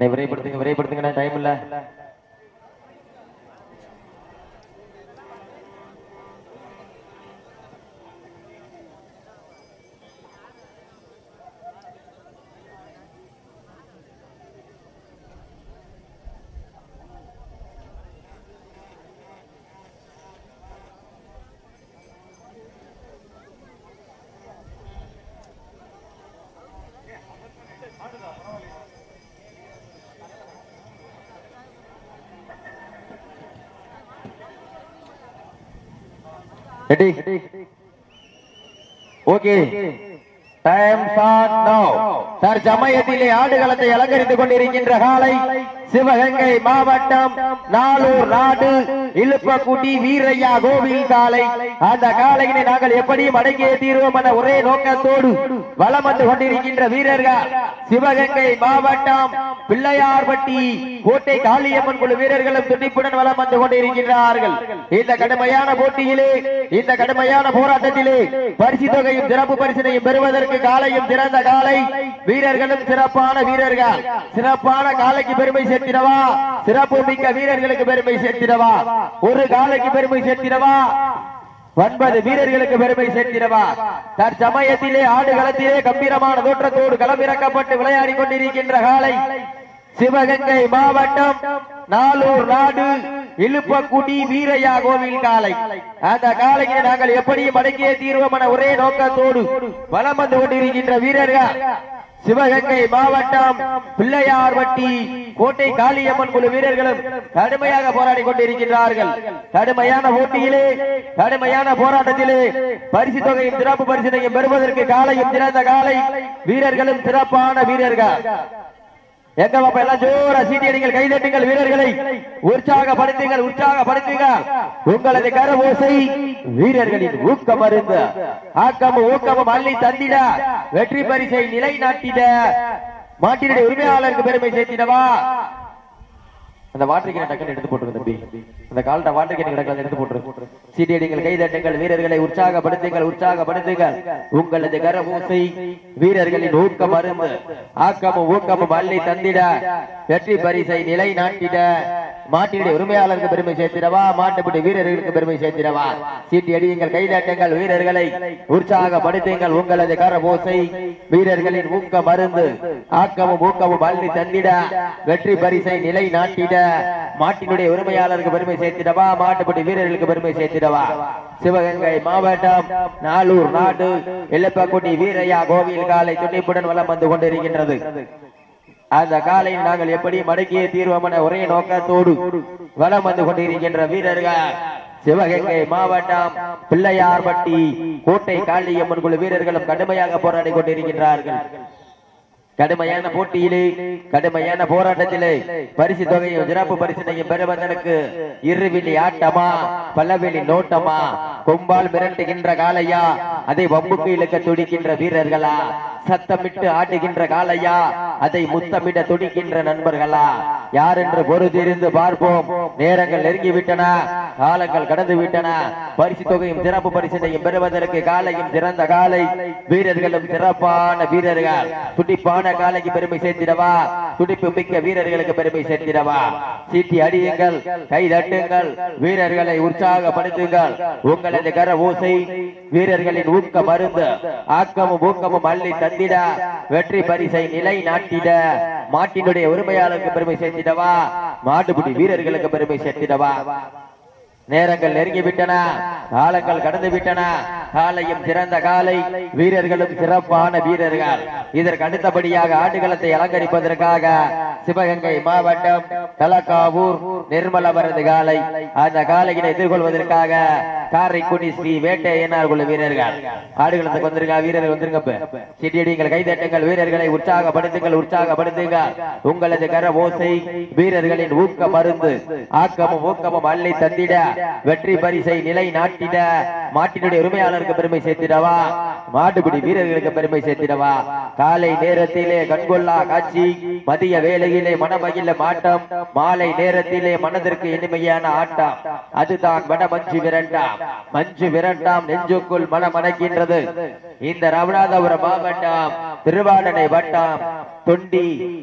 விரைப்படுத்துங்க time இல்ல. Ready? Okay. Time start now. தற்சமயத்திலே ஆடுகளத்தை அலங்கரித்துக் கொண்டிருக்கின்ற காலை சிவகங்கை மாவட்டம் நாளூர் நாடு இழுப்பக்குடி வீரையா கோவில் காலை. அந்த காலையினை நாங்கள் எப்படியும் அடங்கிய தீர்வோம் என ஒரே நோக்கத்தோடு வலம் வந்து கொண்டிருக்கின்ற வீரர்கள் சிவகங்கை மாவட்டம் பிள்ளையார்பட்டி கோட்டை காளியம்மன் குழு வீரர்களும் துடிப்புடன் வலம் வந்து கொண்டிருக்கின்றார்கள். இந்த கடுமையான போட்டியிலே, இந்த கடுமையான போராட்டத்திலே பரிசு தொகையும் சிறப்பு பரிசினையும் பெறுவதற்கு காலையும் சிறந்த காலை, வீரர்களும் சிறப்பான வீரர்கள். சிறப்பான காலைக்கு பெருமை சேர்த்திடவா, சிறப்பு மிக்க வீரர்களுக்கு பெருமை சேர்த்திடவா, ஒரு காலைக்கு பெருமை சேர்த்திடவா, 9 வீரர்களுக்கு பெருமை சேர்த்திடவா. தற்சமயத்திலே ஆடுகளத்திலே கம்பீரமான தோற்றத்தோடு களமிறக்கப்பட்டு விளையாடி கொண்டிருக்கின்ற காலை சிவகங்கை மாவட்டம் நாளூர் நாடு இழுப்பக்குடி வீரையா கோவில் காலை. அந்த காலையை நாங்கள் எப்படியும் அடக்கிய தீர்வோம் என ஒரே நோக்கத்தோடு வலம் வந்து கொண்டிருக்கின்ற வீரர்கள் சிவகங்கை மாவட்டம் பிள்ளையார்பட்டி கோட்டை காளியம்மன் குழு வீரர்களும் கடுமையாக போராடி கொண்டிருக்கின்றார்கள். கடுமையான போட்டியிலே, கடுமையான போராட்டத்திலே பரிசு தொகையும் சிறப்பு பரிசினையும் பெறுவதற்கு காலையும் சிறந்த காலை, வீரர்களும் சிறப்பான வீரர்கள். எங்க பாப்பா எல்லாம் ஜோர சீட்டியடிகள், கைதட்டுங்கள், வீரர்களை உற்சாகப்படுத்துங்கள், உற்சாகப்படுத்துங்கள். உங்களது கரவோசை வீரர்களின் ஊக்கம் அருந்து ஆக்கமும் ஊக்கமும் அள்ளி தந்திட வெற்றி பரிசை நிலைநாட்டிட மாட்டினுடைய உரிமையாளருக்கு பெருமை சேர்த்திடவா. அந்த வாட்டர் டக்குன்னு எடுத்து போட்டுரு தம்பி, அந்த கால்ட வாட்டர் கேன் கிடக்கல எடுத்து போட்டுரு. சீட்டியடிகள், கைதட்டுங்கள், வீரர்களை உற்சாகப்படுத்துங்கள், உற்சாகப்படுத்துங்கள். உங்களது கரபூசை வீரர்களின் ஊக்கம் அருந்து ஆக்கமும் ஊக்கமும் அள்ளி தந்திட வெற்றி பரிசை நிலை நாட்டிட மாட்டினுடைய உரிமையாளருக்கு பெருமை சேர்த்திடவா, மாட்டுப்பட்டி வீரர்களுக்கு பெருமை சேர்த்திடவா. சீட்டி அடியுங்கள், கைதட்டுங்கள், வீரர்களை உற்சாகப்படுத்துங்கள். உங்களது கரபூசை வீரர்களின் ஊக்கம் அருந்து ஆக்கமும் ஊக்கமும் அள்ளி தந்திட வெற்றி பரிசை நிலை நாட்டிட மாட்டினுடைய உரிமையாளருக்கு பெருமை சேர்த்திடவா, மாட்டுப்பட்டி வீரர்களுக்கு பெருமை சேர்த்திடவா. சிவகங்கை மாவட்டம் நாளூர் நாடு இழுப்பக்குடி வீரையா கோவில் காலை துணிப்புடன் வலம் வந்து கொண்டிருக்கின்றது. அந்த காலையில் நாங்கள் எப்படி மடக்கிய தீர்வோம் என ஒரே நோக்கத்தோடு வலம் வந்து கொண்டிருக்கின்ற வீரர்கள் சிவகங்கை மாவட்டம் பிள்ளையார்பட்டி கோட்டை காளியம்மன் குழு வீரர்களும் கடுமையாக போராடி கொண்டிருக்கின்றார்கள். கடுமையான போட்டியிலே, கடுமையான போராட்டத்திலே பரிசு தொகையும் சிறப்பு பரிசினையும் பெறுவதற்கு இருவிழி ஆட்டமா, பல்லவெளி நோட்டமா, கொம்பால் மிரட்டுகின்ற காலையா, அதை வம்புக்கு இழுக்க துடிக்கின்ற வீரர்களா, சத்தமிட்டு ஆட்டுகின்ற காலையா, அதை முத்தமிட துடிக்கின்ற நண்பர்களா, யார் என்று பொறுத்திருந்து பார்ப்போம். நேரங்கள் நெருங்கிவிட்டன, காலங்கள் கடந்து விட்டன. பரிசு தொகையும் சிறப்பு பரிசினையும் பெறுவதற்கு காலையும் சிறந்த காலை, வீரர்களும் சிறப்பான வீரர்கள். துடிப்பான காலைக்கு பெருமை சேர்த்திடவா, துடிப்பு மிக்க வீரர்களுக்கு பெருமை சேர்த்திடவா. சீட்டி அடியுங்கள், கை தட்டுங்கள், வீரர்களை உற்சாகப்படுத்துங்கள். உங்களது கர ஓசை வீரர்களின் ஊக்கம் அருந்து ஆக்கமும் ஊக்கமும் அள்ளி தந்திட வெற்றி பரிசை நிலை நாட்டிட மாட்டினுடைய உரிமையாளருக்கு பெருமை சேர்த்திடவா, மாட்டுப்பிடி வீரர்களுக்கு பெருமை சேர்த்திடவா. நேரங்கள் நெருங்கிவிட்டன, காலங்கள் கடந்து விட்டன. காலையும் சிறந்த காலை, வீரர்களும் சிறப்பான வீரர்கள். இதற்கு அடுத்தபடியாக ஆடுகளத்தை அலங்கரிப்பதற்காக சிவகங்கை மாவட்டம் தலக்காவூர் நிர்மலவரது காலை. அந்த காலையினை எதிர்கொள்வதற்காக காரைக்குடி ஸ்ரீ வேட்டையனார் குழு வீரர்கள் ஆடுகளத்துக்கு வந்திருக்கா. வீரர்கள் வந்திருங்க, சீட்டியடிங்கள், கைதட்டுங்கள், வீரர்களை உற்சாகப்படுத்துங்கள், உற்சாகப்படுத்துங்கள். உங்களது கர ஓசை வீரர்களின் ஊக்கம் அருந்து ஆக்கமும் ஊக்கமும் அள்ளி தந்திட வெற்றி பரிசை நிலை நாட்டிட மாட்டினுடைய உரிமையாளருக்கு பெருமை சேர்த்திடவா, மாட்டுப்பிடி வீரர்களுக்கு பெருமை சேர்த்திடவா. காலை நேரத்திலே கண்கொள்ளா காட்சி, மதிய வேளையிலே மனமகிழ மாட்டம், மாலை நேரத்திலே மனதிற்கு இனிமையான ஆட்டம். அதுதான் வட மஞ்சு விரண்டாம். மஞ்சு விரண்டாம் நெஞ்சுக்குள் மனமணக்கின்றது. இந்த ராமநாதபுரம் மாவட்டம் திருவாடனை வட்டம் தொண்டி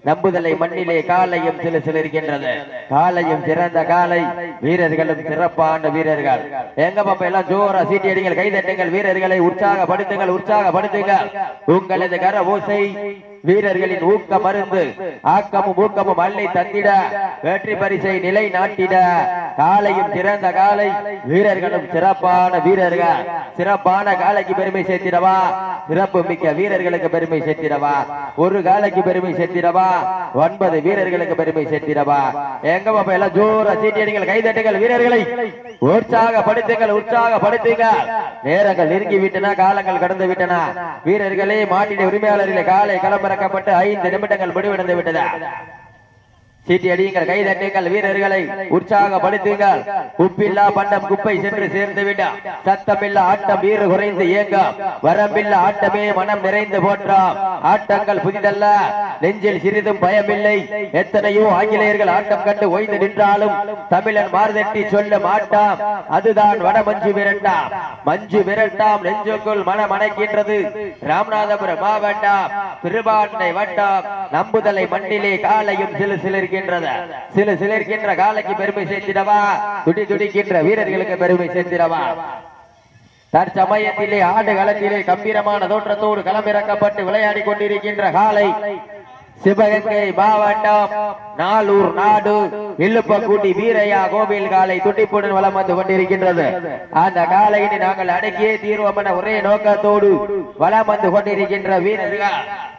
நம்புதலை மண்ணிலே காலையும் சில இருக்கின்றது. காலையும் சிறந்த காலை, வீரர்களும் சிறப்பான வீரர்கள். எங்க பாப்பா எல்லாம் ஜோரா சீட்டி அடிங்கள், கைதட்டுங்கள், வீரர்களை உற்சாகப்படுத்துங்கள், உற்சாகப்படுத்துங்கள். உங்களது கர ஓசை வீரர்களின் ஊக்க மருந்து, ஆக்கமும் ஊக்கமும் அள்ளி தந்திட, வெற்றி பரிசை நிலை நாட்டிட. காலையும் சிறந்த காலை, வீரர்களும் சிறப்பான வீரர்கள். சிறப்பான காலைக்கு பெருமை சேர்த்திடவா, சிறப்பு மிக்க வீரர்களுக்கு பெருமை சேர்த்திடவா, ஒரு காலைக்கு பெருமை சேர்த்திடவா, 9 வீரர்களுக்கு பெருமை சேர்த்திடவா. எங்க பாப்பா எல்லாம் ஜோரா சீட்டி அடிங்கள், கைதட்டுங்கள், வீரர்களை உற்சாகப்படுத்துங்கள், உற்சாகப்படுத்துங்கள். நேரங்கள் நெருங்கி விட்டன, காலங்கள் கடந்து விட்டன. வீரர்களே மாட்டின உரிமையாளர்களே காலை களமிறக்கப்பட்டு 5 நிமிடங்கள் முடிவடைந்து விட்டது. சீட்டி அடியுங்கள், கைதட்டுங்கள், வீரர்களை உற்சாகப்படுத்துங்கள். உப்பில்லா பண்டம் குப்பை சென்று சேர்ந்து விட, சத்தமில்லா ஆட்டம் வீறு குறைந்து இயங்க, வரம்பில்லா ஆட்டமே மனம் நிறைந்து போற்றாம். ஆட்டங்கள் புதிதல்ல, நெஞ்சில் சிறிதும் பயமில்லை. எத்தனையோ ஆங்கிலேயர்கள் ஆட்டம் கண்டு ஓய்ந்து நின்றாலும் தமிழன் மார்தட்டி சொல்லும் ஆட்டம் அதுதான் வட மஞ்சு விரட்டாம். மஞ்சு விரட்டாம் நெஞ்சுக்குள் மனம் அணைக்கின்றது. ராமநாதபுரம் மாவட்டம் திருபாண்டை வட்டம் நம்புதலை மண்ணிலே காலையும் சிலு சிலிர்க்கின்ற காலைக்கு பெருமை சேர்த்திடவா, துடி துடிக்கின்ற வீரர்களுக்கு பெருமை சேர்த்திடவா. தற்சமயத்திலே ஆடு களத்திலே கம்பீரமான தோற்றத்தோடு களமிறக்கப்பட்டு விளையாடி கொண்டிருக்கின்ற காலை சிவகங்கை மாவட்டம் நாளூர் நாடு இல்லுப்பக்கூட்டி வீரையா கோவில் காலை துடிப்புடன் வலம் வந்து கொண்டிருக்கின்றது. அந்த காலையினை நாங்கள் அடக்கியே தீர்வோம் என ஒரே நோக்கத்தோடு வலம் வந்து கொண்டிருக்கின்ற வீரர்கள்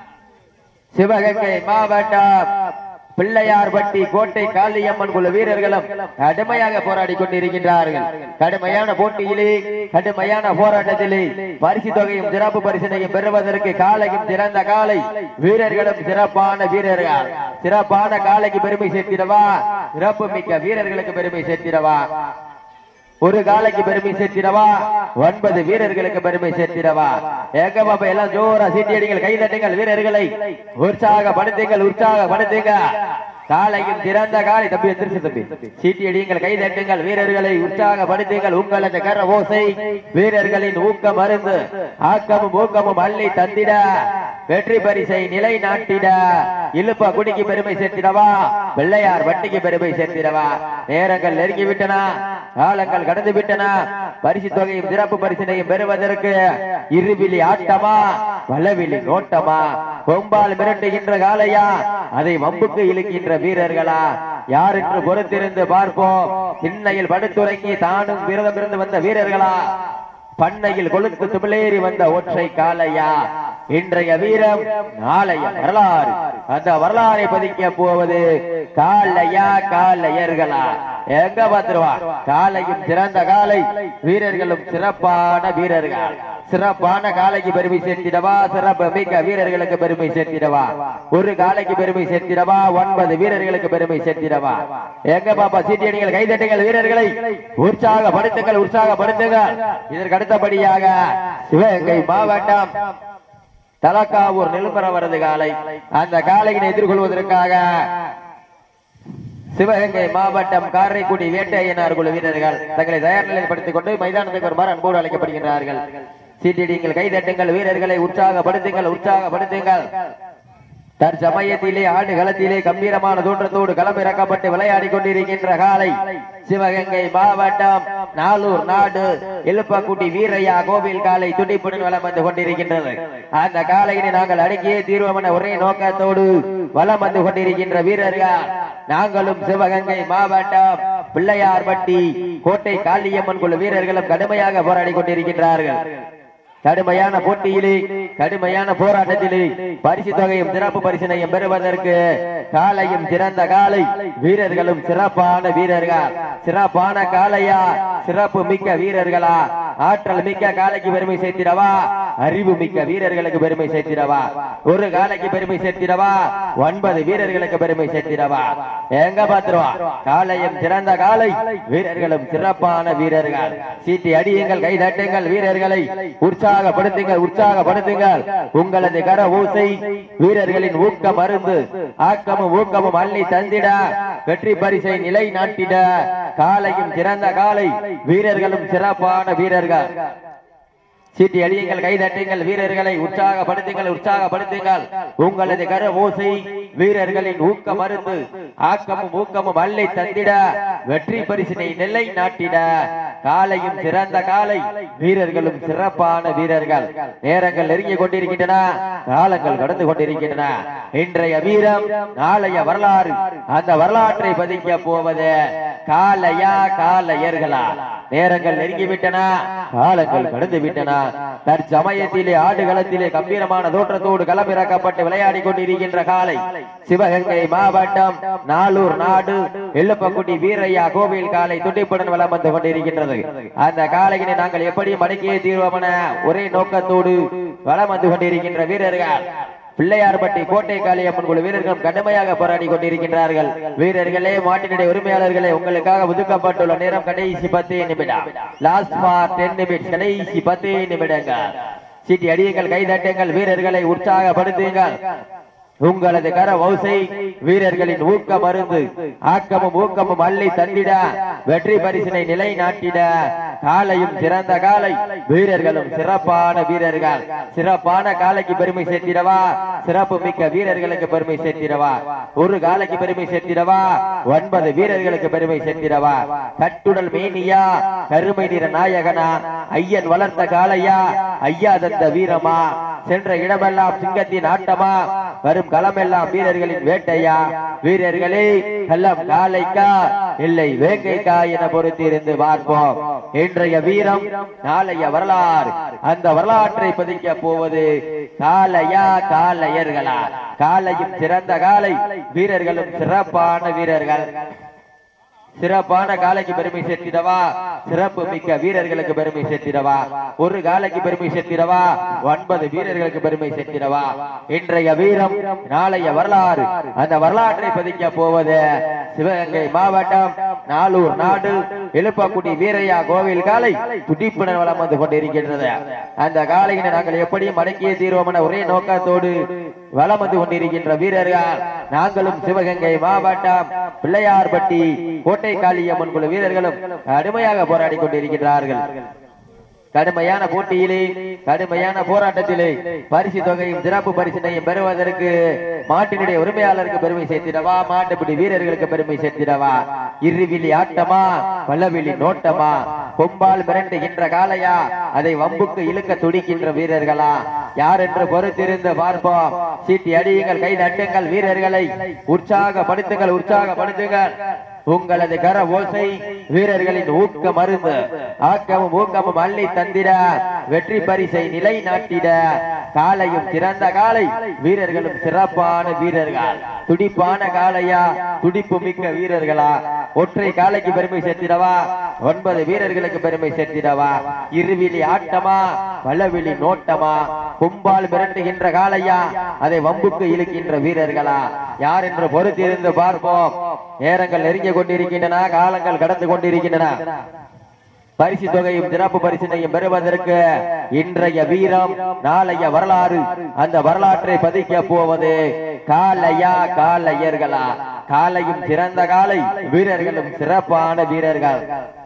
சிவகங்கை மாவட்டம் பிள்ளையார்பட்டி கோட்டை காளியம்மன் குழு வீரர்களும் கடுமையாக போராடி கொண்டிருக்கின்றார்கள். கடுமையான போட்டியிலே, கடுமையான போராட்டத்திலே பரிசு தொகையும் சிறப்பு பரிசினையும் பெறுவதற்கு காலையும் சிறந்த காலை, வீரர்களும் சிறப்பான வீரர்கள். சிறப்பான காலைக்கு பெருமை சேர்த்திடவா, சிறப்பு மிக்க வீரர்களுக்கு பெருமை சேர்த்திடவா, ஒரு காலைக்கு பெருமை சேர்த்திடவா, 9 வீரர்களுக்கு பெருமை சேர்த்திடவா. ஏக பாப்பா எல்லாம் ஜோரா சீட்டி அடிங்கள், கைதட்டுங்கள், வீரர்களை உற்சாகப்படுத்துங்கள், உற்சாகப்படுத்துங்கள். காலையும் சிறந்த காலை, தம்பி தம்பி சீட்டி அடியுங்கள், கைதட்டுங்கள், வீரர்களை உற்சாகப்படுத்துங்கள். உங்களது கர ஓசை வீரர்களின் ஊக்க மருந்து, ஆக்கமும் ஊக்கமும் அள்ளி தந்திட, வெற்றி பரிசை நிலை நாட்டிட. இழுப்ப குடிக்கு பெருமை சேர்த்திடவா, பிள்ளையார் வட்டிக்கு பெருமை சேர்த்திடவா. நேரங்கள் நெருங்கி விட்டன, காலங்கள் கடந்து விட்டன. பரிசு தொகையும் சிறப்பு பரிசினையும் பெறுவதற்கு இருவிழி ஆட்டமா, வலவிழி நோட்டமா, கொம்பால் மிரட்டுகின்ற காலையா, அதை வம்புக்கு இழுக்கின்ற வீரர்களா, யார் என்று பொறுத்திருந்து பார்ப்போம். திண்ணையில் படுத்துறங்கி தானும் விரதம் இருந்து வந்த வீரர்களா, பண்ணையில் கொழுத்து துமிழேறி வந்த ஒற்றை காலையா, இன்றைய வீரம் நாளைய வரலாறு. அந்த வரலாறை பதிக்க போவது காலையா, காலையர்களா? எங்க பாத்துருவா, காலையும் சிறந்த காலை, வீரர்களும் சிறப்பான வீரர்கள். சிறப்பான காலைக்கு பெருமை சேர்த்திடவா, சிறப்பு மிக்க வீரர்களுக்கு பெருமை சேர்த்திடவா, ஒரு காலைக்கு பெருமை சேர்த்திடவா, 9 வீரர்களுக்கு பெருமை சேர்த்திடவா. எங்க பாப்பா சீட்டி அடிகள், கைதட்டுங்கள், வீரர்களை உற்சாகப்படுத்துங்கள், உற்சாகப்படுத்துங்கள். இதற்கு அடுத்தபடியாக சிவகங்கை மாவட்டம் தலக்காவூர் நிலம்பரவரது காலை. அந்த காலையினை எதிர்கொள்வதற்காக சிவகங்கை மாவட்டம் காரைக்குடி வேட்டையனார் குழு வீரர்கள் தங்களை தயார் நிலைப்படுத்திக் கொண்டு மைதானத்துக்கு வருமாறு அன்போடு அழைக்கப்படுகின்றார்கள். சீட்டிடிங்கள், கைதட்டுங்கள், வீரர்களை உற்சாகப்படுத்துங்கள், உற்சாகப்படுத்துங்கள். தற்சமயத்திலே ஆடு களத்திலே கம்பீரமான தோற்றத்தோடு களமிறக்கப்பட்டு விளையாடி கொண்டிருக்கின்ற காலை சிவகங்கை மாவட்டம் நாளூர் நாடு இலுப்பக்குட்டி வீரையா கோவில் காலை துடிப்புடன் வலம் வந்து கொண்டிருக்கின்றது. அந்த காலையினை நாங்கள் அடக்கியே தீர்வோம் என ஒரே நோக்கத்தோடு வலம் வந்து கொண்டிருக்கின்ற வீரர்கள் நாங்களும் சிவகங்கை மாவட்டம் பிள்ளையார்பட்டி கோட்டை காளியம்மன் குழு வீரர்களும் கடுமையாக போராடி கொண்டிருக்கின்றார்கள். கடுமையான போட்டியிலே, கடுமையான போராட்டத்திலே பரிசு தொகையும் சிறப்பு பரிசினையும் பெறுவதற்கு காலையும் சிறந்த காலை, வீரர்களும் சிறப்பான வீரர்கள். சிறப்பான காலையா, சிறப்பு மிக்க வீரர்களா, ஆற்றல் மிக்க காலைக்கு பெருமை சேர்த்திடவா, அறிவு மிக்க வீரர்களுக்கு பெருமை சேர்த்திடவா, ஒரு காலைக்கு பெருமை சேர்த்திடவா, 9 வீரர்களுக்கு பெருமை சேர்த்திடவா. எங்க பாத்துருவா, காலையும் சிறந்த காலை, வீரர்களும் சிறப்பான வீரர்கள். சீட்டி அடியுங்கள், கை தட்டுங்கள், வீரர்களை உற்சாகப்படுத்துங்கள், உற்சாகப்படுத்துங்கள். உங்களது கர ஊசை வீரர்களின் ஊக்க மருந்து, ஆக்கமும் ஊக்கமும் அள்ளி தந்திட, வெற்றி பரிசை நிலை நாட்டிட. காலையும் சிறந்த காலை, வீரர்களும் சிறப்பான வீரர்கள். சீட்டி அடியுங்கள், கைதட்டுங்கள், வீரர்களை உற்சாகப்படுத்துங்கள், உற்சாகப்படுத்துங்கள். உங்களது கர ஓசை வீரர்களின் ஊக்க மருந்து, ஆக்கமும் ஊக்கமும் அள்ளை தந்திட, வெற்றி பரிசினை நெல்லை நாட்டிட. காலையும் சிறந்த காலை, வீரர்களும் சிறப்பான வீரர்கள். நேரங்கள் நெருங்கிக் கொண்டிருக்கின்றன, காலங்கள் கடந்து கொண்டிருக்கின்றன. இன்றைய வீரம் நாளைய வரலாறு. அந்த வரலாற்றை பதிக்க போவது காலையா காலையர்களா? நேரங்கள் நெருங்கிவிட்டன, காலங்கள் கடந்து விட்டன. தற்சமயத்திலே ஆடுகளத்திலே கம்பீரமான தோற்றத்தோடு களமிறக்கப்பட்டு விளையாடி கொண்டிருக்கின்ற காலை சிவகங்கை மாவட்டம் நாளூர் நாடு எல்லப்பக்குடி வீரையா கோவில் காலை துடிப்புடன் வலம் வந்து கொண்டிருக்கின்றது. அந்த காலையினை நாங்கள் எப்படி மடக்கியே தீர்வோமென ஒரே நோக்கத்தோடு வலம் வந்து கொண்டிருக்கின்ற வீரர்கள் பிள்ளையார்பட்டி கோட்டை காளியம்மன் குழு வீரர்களும் கடுமையாக போராடி கொண்டிருக்கின்றார்கள். வீரர்களே, மாட்டினுடைய உரிமையாளர்களே, உங்களுக்காக ஒதுக்கப்பட்டுள்ள நேரம் கடைசி 10 நிமிடம். Last for 10 minutes. கடைசி 10 நிமிடங்கள். சீட்டி அடியுங்கள், கைதட்டுங்கள், வீரர்களை உற்சாகப்படுத்துங்கள். உங்களது கர ஓசை வீரர்களின் ஊக்க மருந்து, ஆக்கமும் ஊக்கமும் அள்ளி தந்திட, வெற்றி பரிசினை நிலை நாட்டிட. காலையும் சிறந்த காலை, வீரர்களும் சிறப்பான வீரர்கள். சிறப்பான காலைக்கு பெருமை சேர்த்திடவா, சிறப்பு மிக்க வீரர்களுக்கு பெருமை சேர்த்திடவா, ஒரு காலைக்கு பெருமை சேர்த்திடவா, 9 வீரர்களுக்கு பெருமை சேர்த்திடவா. கட்டுடல் மேனியா, கருமை நிற நாயகனா, ஐயன் வளர்த்த காலையா, ஐயா தந்த வீரமா, சென்ற இடமெல்லாம் சிங்கத்தின் ஆட்டமா, வரும் களமெல்லாம் வீரர்களின் வேட்டையா. வீரர்களே, கள்ளம் காலைக்கா இல்லை வேங்கைக்கா என பொறுத்திருந்து பார்ப்போம். இன்றைய வீரம் நாளைய வரலாறு. அந்த வரலாற்றை பதிக்க போவது காலையா காலையர்களா? காலையும் சிறந்த காலை, வீரர்களும் சிறப்பான வீரர்கள். சிறப்பான காலைக்கு பெருமை சேர்த்திடவா, சிறப்பு மிக்க வீரர்களுக்கு பெருமை சேர்த்திடவா, ஒரு காலைக்கு பெருமை சேர்த்திடவா, 9 வீரர்களுக்கு பெருமை சேர்த்திடவா. இன்றைய வீரம் நாளைய வரலாறு. அந்த வரலாற்றை பதிக்க போவது சிவகங்கை மாவட்டம் நாளூர் நாடு எலுப்பக்குடி வீரையா கோவில் காலை துடிப்புடன் வலம் வந்து கொண்டிருக்கின்றது. அந்த காலையினை நாங்கள் எப்படியும் அடக்கிய தீர்வோம் என ஒரே நோக்கத்தோடு வலம் வந்து கொண்டிருக்கின்ற வீரர்கள் நாங்களும் சிவகங்கை மாவட்டம் பிள்ளையார்பட்டி கோட்டை காளியம்மன் குழு வீரர்களும் கடுமையாக போராடி கொண்டிருக்கிறார்கள். கடுமையான போட்டியிலே, கடுமையான போராட்டத்திலே பரிசு தொகையும் சிறப்பு பரிசினையும் பெறுவதற்கு மாட்டினுடைய உரிமையாளருக்கு பெருமை சேர்த்திடவா, மாட்டுப்பிடி வீரர்களுக்கு பெருமை சேர்த்திடவா, இருவிழி ஆட்டமா, பல்லவிழி நோட்டமா, கொம்பால் மிரண்டுகின்ற காலையா, அதை வம்புக்கு இழுக்க துடிக்கின்ற வீரர்களா, யார் என்று பொறுத்திருந்து பார்ப்போம். சீட்டி அடியுங்கள், கை தட்டுங்கள், வீரர்களை உற்சாகப்படுத்துங்கள், உற்சாகப்படுத்துங்கள். உங்களது கர ஓசை வீரர்களின் ஊக்க மருந்து, ஆக்கமும் ஊக்கமும் அள்ளி தந்திட, வெற்றி பரிசை நிலை நாட்டிட. காலையும் சிறந்த காலை, வீரர்களும் சிறப்பான வீரர்கள். துடிப்பான காலையா, துடிப்பு மிக்க வீரர்களா, ஒற்றை காலைக்கு பெருமை சேர்த்திடவா, 9 வீரர்களுக்கு பெருமை சேர்த்திடவா, இருவிழி ஆட்டமா, பலவிழி நோட்டமா, கும்பால் மிரட்டுகின்ற காலையா, அதை வம்புக்கு இழுக்கின்ற வீரர்களா, யார் என்று பொறுத்திருந்து பார்ப்போம். நேரங்கள் நெருங்கிக் கொண்டிருக்கின்றன, காலங்கள் கடந்து கொண்டிருக்கின்றன. பரிசு தொகையும் சிறப்பு பரிசினையும் பெறுவதற்கு இன்றைய வீரம் நாளைய வரலாறு. அந்த வரலாற்றை பதிக்க போவது காலையா காலையர்களா? காலையும் சிறந்த காலை, வீரர்களும் சிறப்பான வீரர்கள்.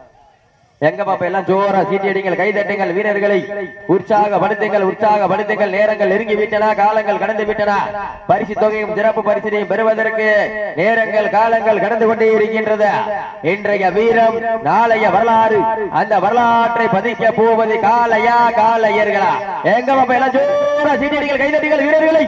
எங்க பாப்பா எல்லாம் ஜோரா சீட்டி அடிங்கள், கை தட்டுங்கள், வீரர்களை உற்சாகப்படுத்துங்கள், உற்சாகப்படுத்துங்கள். நேரங்கள் நெருங்கி விட்டன, காலங்கள் கடந்து விட்டன. பரிசு தொகையும் சிறப்பு பரிசினையும் பெறுவதற்கு நேரங்கள் காலங்கள் கடந்து கொண்டே இருக்கின்றது. இன்றைய வீரம் நாளைய வரலாறு. அந்த வரலாற்றை பதிக்க போவது காலையா காலையர்களா? எங்க பாப்பா எல்லாம் ஜோரா சீட்டி அடிங்கள், கை தட்டுங்கள், வீரர்களை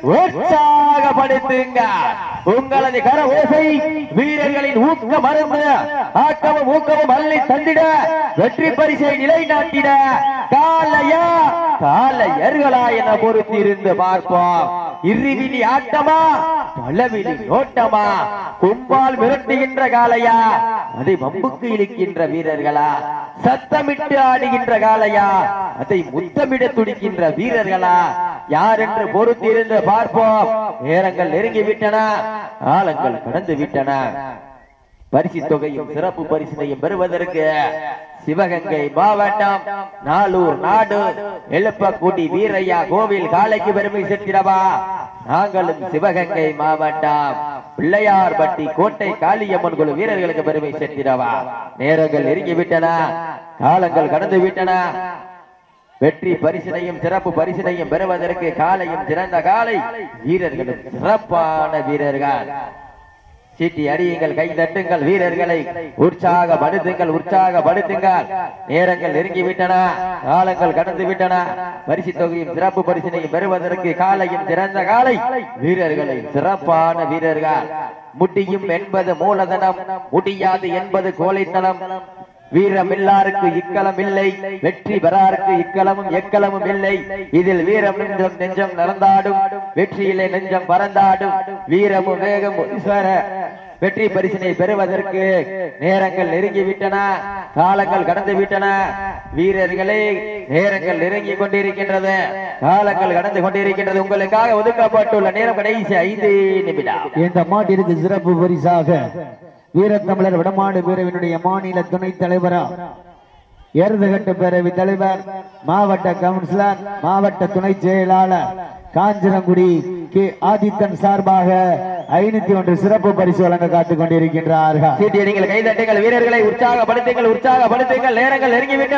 உற்சாகப்படுத்துங்க. உங்களது கர ஓசை வீரர்களின் ஊக்க மருந்து, ஆக்கமும் ஊக்கமும் அள்ளி தந்திட, வெற்றி பரிசை நிலை நாட்டிட. காலையா காலையர்களா என பொறுத்திருந்து பார்ப்போம். இருவிழி ஆட்டமா, பலவிழி நோட்டமா, கும்பால் மிரட்டுகின்ற காலையா, அதை வம்புக்கு இழுக்கின்ற வீரர்களா, சத்தமிட்டு ஆடுகின்ற காலையா, அதை முத்தமிட துடிக்கின்ற வீரர்களா, யார் என்று பொறுத்திருந்து பார்ப்போம். நேரங்கள் நெருங்கி விட்டன, காலங்கள் கடந்து விட்டன. பரிசு தொகையும் சிறப்பு பரிசினையும் பெறுவதற்கு சிவகங்கை மாவட்டம் நாளூர் நாடு எலுப்பக்குடி வீரையா கோவில் காலைக்கு பெருமை சேர்த்திடவா, நாங்களும் சிவகங்கை மாவட்டம் பிள்ளையார்பட்டி கோட்டை காளியம்மன் குழு வீரர்களுக்கு பெருமை சேர்த்திடவா. நேரங்கள் நெருங்கி விட்டன, காலங்கள் கடந்து விட்டன. வெற்றி பரிசினையும் சிறப்பு பரிசினையும் பெறுவதற்கு காலையும் சிறந்த காலை, வீரர்களும் சிறப்பான வீரர்கள். சீட்டி அடியுங்கள், கை தட்டுங்கள், வீரர்களை உற்சாகப்படுத்துங்கள். நேரங்கள் நெருங்கிவிட்டன, காலங்கள் கடந்து விட்டன. பரிசு தொகையும் சிறப்பு பரிசினையும் பெறுவதற்கு காலையும் சிறந்த காலை, வீரர்களை சிறப்பான வீரர்கள். முடியும் என்பது மூலதனம், முடியாது என்பது கோழைத்தனம். வீரம் இல்லாருக்கு இக்களம் இல்லை, வெற்றி பெறாருக்கு இக்களமும் எக்களமும் இல்லை. இதில் வீரம் நெஞ்சம் நடந்தாடும், வெற்றியிலே நெஞ்சம் பறந்தாடும். வீரமும் வேகம் வெற்றி பரிசினை பெறுவதற்கு நேரங்கள் நெருங்கிவிட்டன, காலங்கள் கடந்து விட்டன. வீரர்களே, நேரங்கள் நெருங்கி கொண்டிருக்கின்றது, காலங்கள் கடந்து கொண்டிருக்கின்றது. உங்களுக்காக ஒதுக்கப்பட்டுள்ள நேரம் கடைசி 5 நிமிடம். இந்த மாட்டிற்கு சிறப்பு பரிசாக வீரத்தமிழர் வடமாடு பேரவையினுடைய மாநில துணைத் தலைவரா, எருதுகட்டு பேரவை தலைவர், மாவட்ட கவுன்சிலர், மாவட்ட துணை செயலாளர் காஞ்சிரங்குடி கே ஆதித்தன் சார்பாக 501 சிறப்பு பரிசு வழங்க காத்துக் கொண்டிருக்கின்றார்கள். சீட்டியடிகள், கைதட்டுங்கள், வீரர்களை உற்சாகப்படுத்துங்கள். நேரங்கள் நெருங்கிவிட்டன.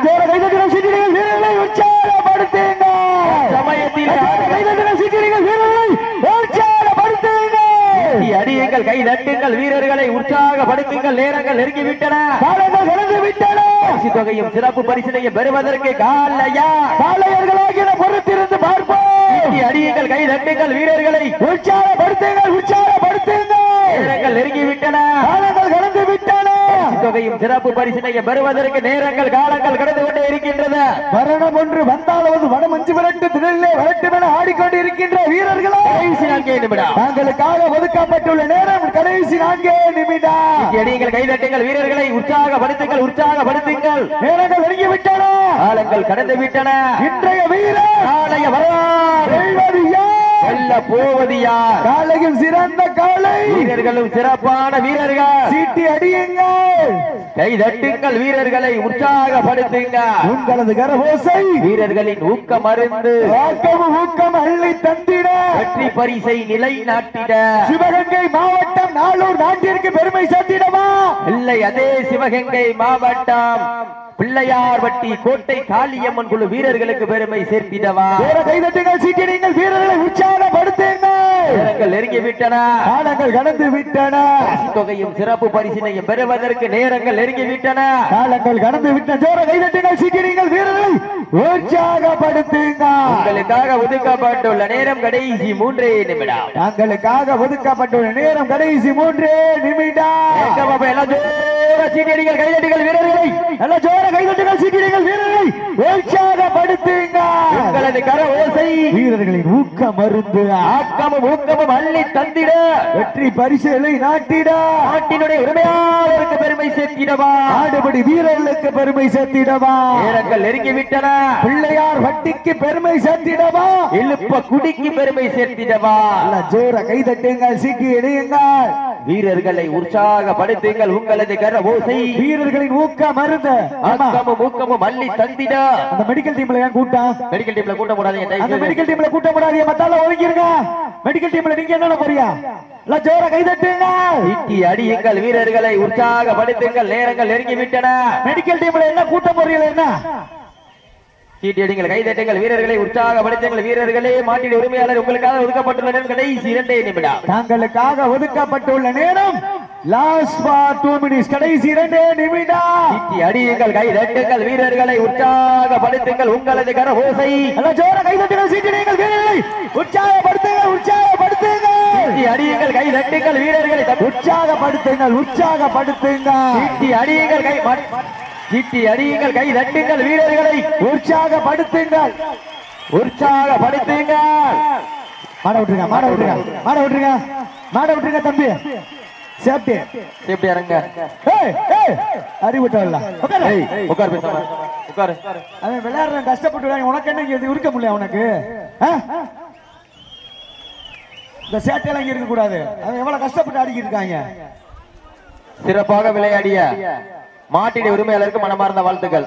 அடியுங்கள், கை தட்டுங்கள், வீரர்களை உற்சாகப்படுத்துங்கள். நேரங்கள் நெருங்கிவிட்டன, காலங்கள் கடந்து விட்டன. பரிசு தொகையும் சிறப்பு பரிசினையும் பெறுவதற்கு காலையர்களாகிய பொறுத்திருந்து பார்ப்போம். அடியுங்கள், கை தட்டுங்கள், வீரர்களை உற்சாகப்படுத்துங்கள். நேரங்கள் நெருங்கிவிட்டன, காலங்கள் கடந்து விட்டன. தொகையும் சிறப்பு பரிசினையும் பெறுவதற்கு நேரங்கள் காலங்கள் கடந்து கொண்டே இருக்கின்றது. மரணம் ஒன்று வந்தாலும் வடமஞ்சு விரட்டு திடலே வரட்டும் என ஆடிக்கொண்டிருக்கின்ற வீரர்களே, கடைசி 4 நிமிடம். தாங்களுக்காக ஒதுக்கப்பட்டுள்ள நேரம் கடைசி 4 நிமிடம். அடியுங்கள், கைதட்டுங்கள், வீரர்களை உற்சாகப்படுத்துங்கள். நேரங்கள் நெருங்கிவிட்டன, காலங்கள் கடந்து விட்டன. இன்றைய வீரர் நாளைய வரலாறு வெல்ல போவது யார்? காலையும் சிறந்த காலை, வீரர்களும் சிறப்பான வீரர்கள். சீட்டி அடியுங்கள், கை தட்டுங்கள், வீரர்களை உற்சாகப்படுத்துங்கள். உங்களது கரகோசை வீரர்களின் ஊக்கம் அருந்து ஊக்கம் அள்ளி தந்திட, வெற்றி பரிசை நிலைநாட்டிட, சிவகங்கை மாவட்டம் நாளூர் நாட்டிற்கு பெருமை சேர்த்திடவா? இல்லை, அதே சிவகங்கை மாவட்டம் பிள்ளையார்பட்டி கோட்டை காளியம்மன் குழு வீரர்களுக்கு பெருமை சேர்த்திடவா? கைதட்டுங்கள், சீக்கிரங்கள், வீரர்களை உற்சாகப்படுத்துங்கள். நெருங்கிவிட்டன, காலங்கள் கடந்து விட்டன. தொகையும் சிறப்பு பரிசினையும் பெறுவதற்கு நேரங்கள் நெருங்கிவிட்டன, காலங்கள் கடந்து விட்டன. ஜோர கைதட்டுங்கள், சீக்கிரங்கள், வீரர்களை உற்சாகப்படுத்துங்கள். உங்களுக்காக ஒதுக்கப்பட்டுள்ள நேரம் கடைசி 3 நிமிடம். தங்களுக்காக ஒதுக்கப்பட்டுள்ள நேரம் கடைசி 3 நிமிடம். சீட்டியடிகள், கைதட்டுங்கள், வீரர்களை கைதட்டுங்கள், சீக்கிரங்கள், வீரர்களை உற்சாகப்படுத்துங்கள். உங்களது கர ஓசை வீரர்களின் ஊக்கம் மருந்து ஊக்கமும் அள்ளி தந்திட, வெற்றி பரிசுகளை நாட்டிட, நாட்டினுடைய உரிமையாளருக்கு பெருமை சேர்த்திடவா? ஆடுபடி வீரர்களுக்கு பெருமை சேர்த்திடவா? நேரங்கள் நெருங்கிவிட்டன, பிள்ளையார் வட்டிக்கு பெருமை சேர்த்திடவா? இழுப்ப குடிக்கு பெருமை சேர்த்திடவா? ஜோர கைதட்டுங்கள், சீட்டி இணையுங்கள், வீரர்களை உற்சாகப்படுத்துங்கள். உங்களது கர ஓசை வீரர்களின் ஊக்கம் மருந்து ஊக்கமும் அள்ளி தந்திட. அந்த மெடிக்கல் டீம்ல ஏன் கூட்டம்? மெடிக்கல் டீம்ல கூட்ட கூடாதீங்க, அந்த மெடிக்கல் டீம்ல கூட்ட கூடாதீங்க, மத்தால ஒதுங்கிருங்க. மெடிக்கல் டீம்ல நீங்க என்ன போறியா? ஜோர கைதட்டுங்க, சீட்டி அடியுங்கள், வீரர்களை உற்சாகப்படுத்துங்கள். நேரங்கள் நெருங்கிவிட்டன. மெடிக்கல் டீம்ல என்ன கூட்ட போறீங்க? என்ன சீட்டி அடிங்கள், கைதட்டுங்கள், வீரர்களை உற்சாகப்படுத்துங்கள். வீரர்களே, மாட்டின் உரிமையாளர் உங்களுக்காக ஒதுக்கப்பட்டுள்ள நேரம் கடைசி 2 நிமிடம். தாங்களுக்காக ஒதுக்கப்பட்டுள்ள நேரம் லாஸ்ட் ஃபார் 2 மினிட்ஸ், கடைசி 2 நிமிடம். சீட்டி அடியுங்கள், கைதட்டுங்கள், வீரர்களை உற்சாகப்படுத்துங்கள். உங்களது கர ஓசை ஜோர கைதட்டுங்கள், சீட்டி அடியுங்கள், வீரர்களை உற்சாகப்படுத்துங்கள். சீட்டி அடியுங்கள், கைதட்டுங்கள், வீரர்களை உற்சாகப்படுத்துங்கள். சீட்டி அடியுங்கள், சீட்டி அடியுங்கள், கை தட்டுங்கள், வீரர்களை உற்சாகப்படுத்துங்கள். மாட விட்டுருங்க தம்பி, சேஃப்டி இறங்க. அறிவிட்டா உட்கார், பேசாம உட்கார். அவன் விளையாடுற கஷ்டப்பட்டு உனக்கு என்ன இருக்க முடியல? உனக்கு இந்த சேட்டையெல்லாம் இங்க இருக்க கூடாது. அவன் எவ்வளவு கஷ்டப்பட்டு ஆடிக்கிட்டு இருக்காங்க. சிறப்பாக விளையாடிய மாட்டின் உரிமையாளருக்கு மனமார்ந்த வாழ்த்துக்கள்.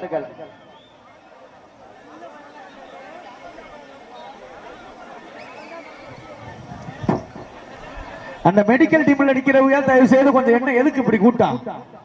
அந்த மெடிக்கல் டீம்ல நிக்கிறவங்க தயவு செய்து கொஞ்சம் என்ன எதுக்கு இப்படி கூட்டம்?